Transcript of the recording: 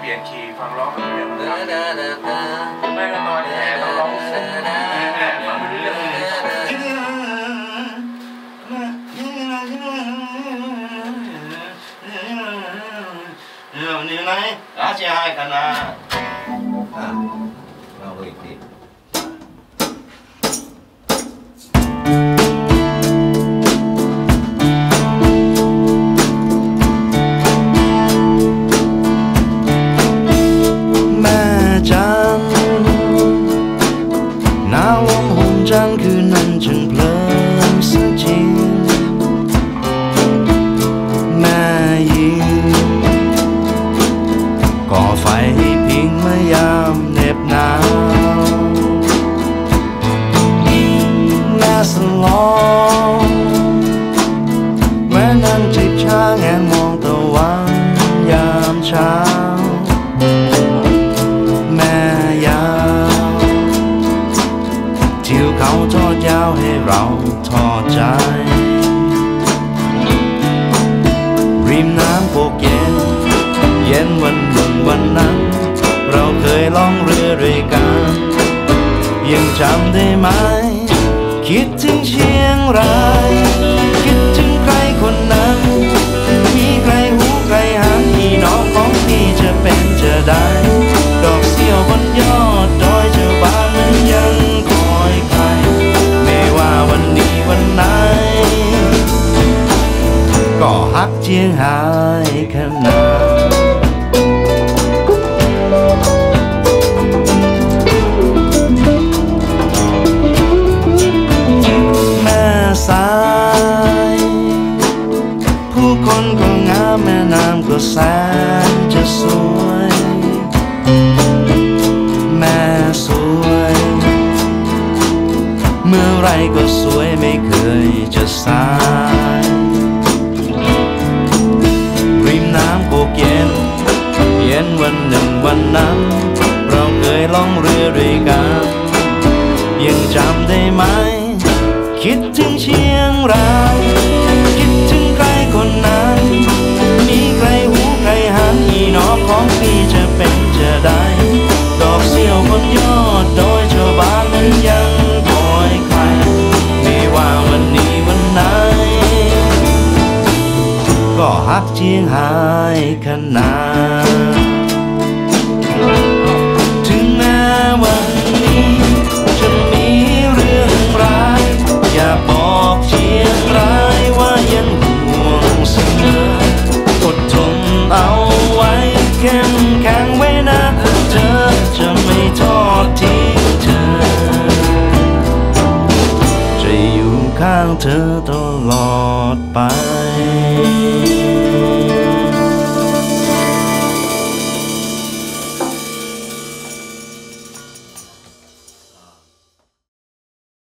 ลี่ยนคีย์ฟังร้องไม่รู้เรื่องไม่ก็ตอนแห่ต้องร้องฟังไม่รู้เรื่องนี่ไหนอาเจียให้กันนะเราอีกทีจังคืนนั้นจึงเพลินซะจริงแม่ยิงก่อไฟให้พิงเมื่อยามเหน็บหนาวแม่สลองแม่นั่งจิบชาแงนมองตะวันยามเช้าทิวเขาทอดยาวให้เราทอดใจริมน้ำโบกเย็นเย็นวันหนึ่งวันนั้นเราเคยล่องเรือด้วยกันยังจำได้ไหมคิดถึงเชียงรายคิดถึงใครคนนั้นมีใครหูใครหันพี่น้องของพี่จะเป็นจะได้ดอกเสี้ยวบนยอดดอยเจ้าบ้านนั้นยังคอยใครไม่ว่าวันนี้วันไหนก็ฮักเจียงหายขนาดแม่สายผู้คนก็งามแม่น้ำก็แสนจะสวยแม่สวยเมื่อไรก็สวยไม่เคยจะสายริมน้ำโบกเย็นเย็นวันหนึ่งวันนั้นเราเคยล่องเรือด้วยกันยังจำได้ไหมคิดถึงเชียงรายคิดถึงใครคนนั้นมีใครหูใครหันอีน้องของพี่จะเป็นจะได้ดอกเสี้ยวบนยอดดอยชาวบ้านนั้นยังคอยใครไม่ว่าวันนี้วันไหนก็ฮักเจียงหายขนาดถึงแม้วันนี้จะมีเรื่องร้ายอย่าบอกเชียงรายว่ายังห่วงเสมออดทนเอาไว้เข้มแข็งไว้นะเธอจะไม่ทอดทิ้งเธอจะอยู่ข้างเธอตลอดไป